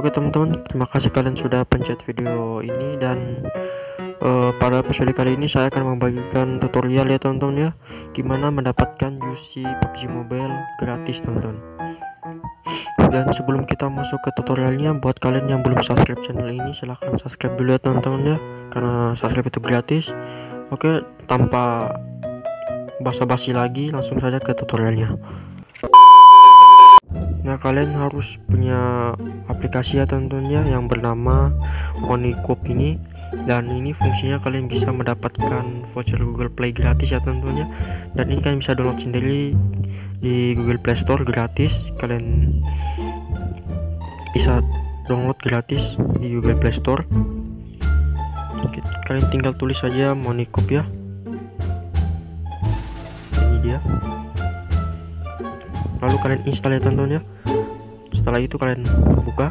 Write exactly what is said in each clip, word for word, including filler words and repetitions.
Oke teman-teman, terima kasih kalian sudah pencet video ini. Dan uh, pada episode kali ini saya akan membagikan tutorial ya teman-teman ya, gimana mendapatkan U C P U B G Mobile gratis teman-teman. Dan sebelum kita masuk ke tutorialnya, buat kalian yang belum subscribe channel ini, silahkan subscribe dulu ya teman-teman ya, karena subscribe itu gratis. Oke, tanpa basa-basi lagi, langsung saja ke tutorialnya. Nah, kalian harus punya aplikasi ya tentunya yang bernama MoneyCube ini, dan ini fungsinya kalian bisa mendapatkan voucher Google Play gratis ya tentunya. Dan ini kalian bisa download sendiri di Google Play Store gratis. Kalian bisa download gratis di Google Play Store. Oke, kalian tinggal tulis saja MoneyCube ya. Ini dia. Lalu kalian install ya teman-teman ya. Setelah itu kalian buka,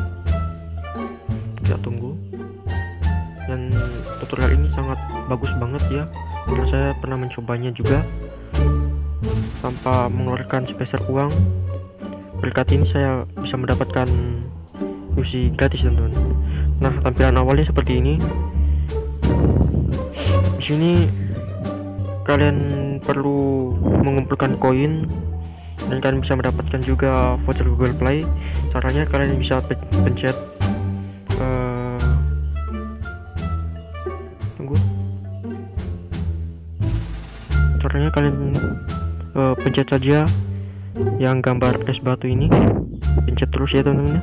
kita tunggu. Dan tutorial ini sangat bagus banget ya, karena saya pernah mencobanya juga tanpa mengeluarkan sebesar uang. Berkat ini saya bisa mendapatkan U C gratis teman-teman. Nah, tampilan awalnya seperti ini. Di sini kalian perlu mengumpulkan koin, dan kalian bisa mendapatkan juga voucher Google Play. Caranya kalian bisa pencet uh, tunggu caranya kalian uh, pencet saja yang gambar es batu ini, pencet terus ya teman-teman.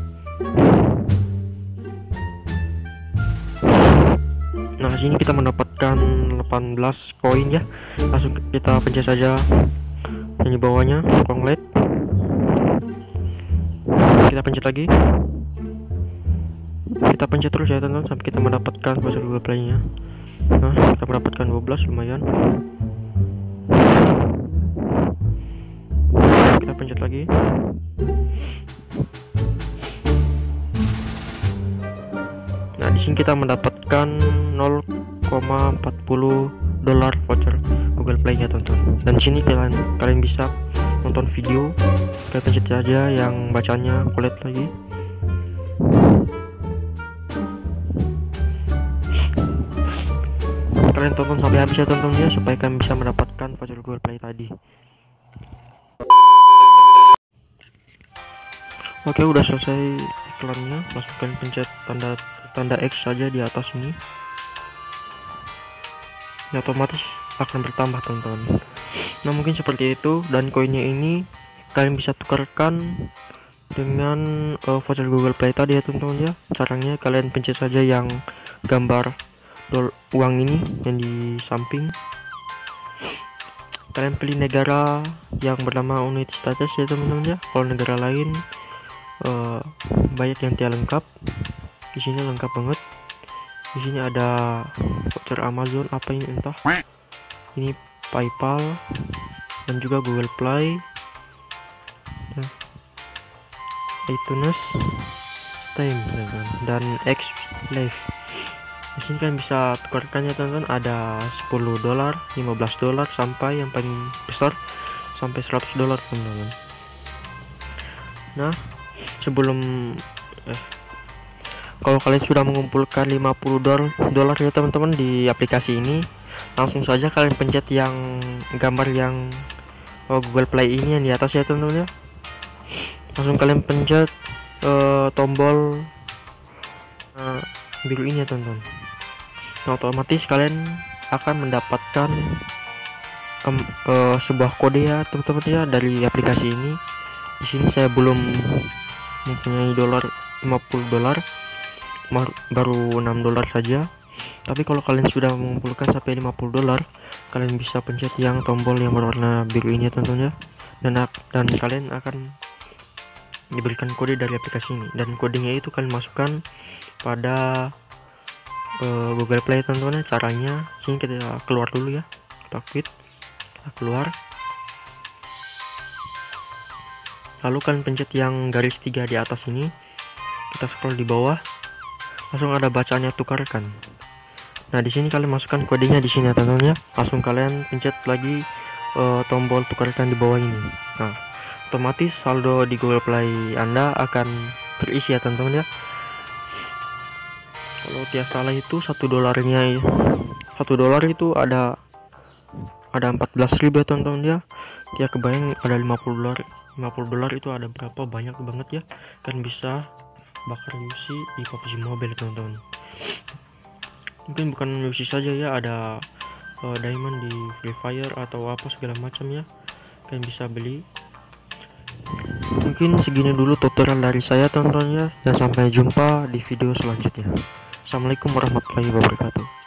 Nah, sini kita mendapatkan delapan belas koin ya. Langsung kita pencet saja yang di bawahnya, konglet. Kita pencet lagi, kita pencet terus ya teman-teman sampai kita mendapatkan voucher Google Play nya. Nah, kita mendapatkan dua belas, lumayan. Kita pencet lagi. Nah, di sini kita mendapatkan nol koma empat nol dolar voucher Google Play nya teman-teman. Dan di sini kalian kalian bisa nonton video. Kita pencet aja yang bacanya, kulit lagi. Kalian tonton sampai habis ya teman-teman ya, supaya kalian bisa mendapatkan voucher Google Play tadi. Oke, udah selesai iklannya. Langsung kalian pencet tanda tanda X saja di atas ini. Ya, otomatis akan bertambah teman-teman. Nah, mungkin seperti itu. Dan koinnya ini kalian bisa tukarkan dengan uh, voucher Google Play tadi ya teman-teman ya. Caranya kalian pencet saja yang gambar dol uang ini yang di samping. Kalian pilih negara yang bernama United States ya teman-teman ya. Kalau negara lain uh, banyak yang tidak lengkap. Di sini lengkap banget. Di sini ada voucher Amazon, apa ini entah. Ini PayPal dan juga Google Play, nah, iTunes, Steam, dan X Live. Di sini kalian bisa tukarkannya teman-teman. Ada sepuluh dolar, lima belas dolar, sampai yang paling besar sampai seratus dolar teman-teman. Nah, sebelum eh kalau kalian sudah mengumpulkan lima puluh dolar ya teman-teman di aplikasi ini, langsung saja kalian pencet yang gambar yang oh, Google Play ini yang di atas ya teman-teman ya. Langsung kalian pencet uh, tombol uh, biru ini ya teman-teman. Nah, otomatis kalian akan mendapatkan um, uh, sebuah kode ya teman-teman ya dari aplikasi ini. Di sini saya belum mempunyai dolar lima puluh dolar, baru enam dolar saja. Tapi kalau kalian sudah mengumpulkan sampai lima puluh dolar, kalian bisa pencet yang tombol yang berwarna biru ini tentunya, dan dan kalian akan diberikan kode dari aplikasi ini. Dan kodenya itu kalian masukkan pada uh, Google Play tentunya. Caranya sini kita keluar dulu ya, kita quit, kita keluar. Lalu kalian pencet yang garis tiga di atas ini, kita scroll di bawah, langsung ada bacaannya tukarkan. Nah, di sini kalian masukkan kodenya di sini teman-teman ya. Langsung kalian pencet lagi uh, tombol tukarkan di bawah ini. Nah, otomatis saldo di Google Play Anda akan berisi ya teman-teman ya. Kalau tidak salah itu satu dolarnya, satu dolar itu ada ada empat belas ribu ya teman-teman ya. Dia kebayang ada lima puluh dolar, lima puluh dolar itu ada berapa banyak banget ya, kan bisa bakar U C di P U B G Mobile teman-teman. Mungkin bukan U C saja ya, ada uh, diamond di Free Fire atau apa segala macam ya, kalian bisa beli. Mungkin segini dulu tutorial dari saya teman-teman ya, dan sampai jumpa di video selanjutnya. Assalamualaikum warahmatullahi wabarakatuh.